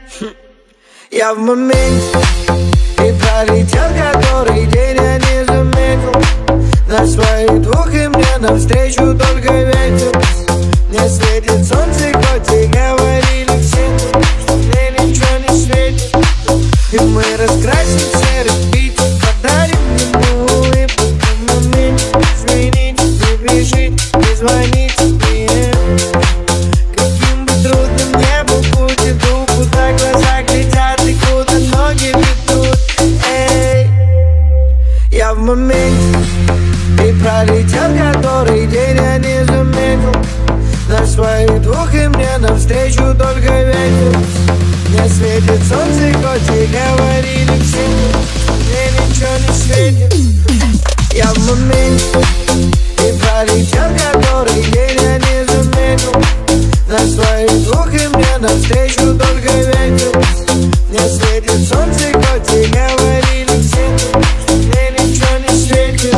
Я в моменте и пролетел который день, я не заметил. На своих двух и мне навстречу только ветер. Мне светит солнце, хоть и говорили все, что мне ничего не светит. И мы раскрасим серый Питер, подарим ему улыбку. В моменте извините, не бежите, не звоните мне. Каким бы трудным не был путь, иду, куда глаза глядят и куда ноги ведут. Эй, я в моменте и пролетел который день, я не заметил. На своих двух и мне навстречу только ветер. Мне светит солнце, хоть и говорили все, что мне ничего не светит. Я в моменте и пролетел который день, я не заметил. На своих двух и мне навстречу только ветер. Мне светит солнце, хоть и говорили все, что мне ничего не светит.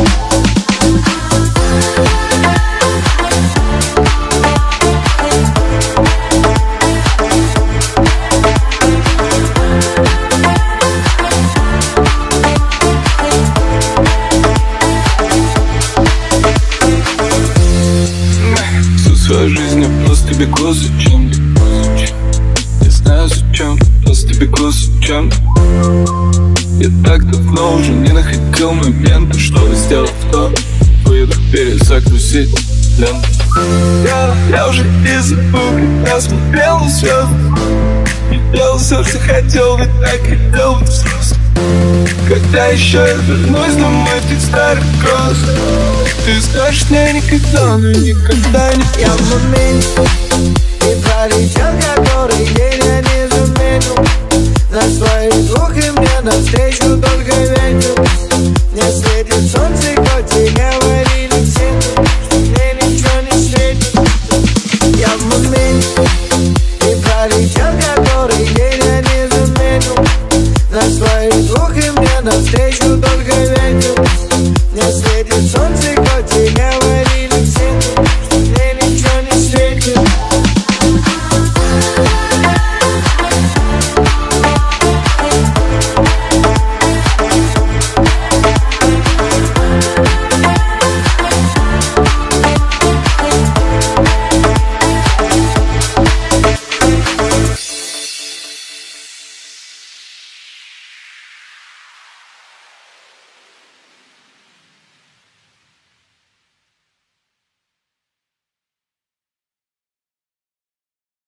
Свою жизнь я просто бегу зачем. Не знаю зачем, просто бегу зачем. Я так давно уже не находил момента, чтобы сделать то, выйду перезагрузить ленту. Я уже и забыл, когда смотрел на звезды. И делал все, что хотел, ведь так хотел быть взрослым. Когда еще я вернусь домой, ты старый кросс. Ты скажешь мне никогда, но никогда не. Я в моменте и пролетел который день.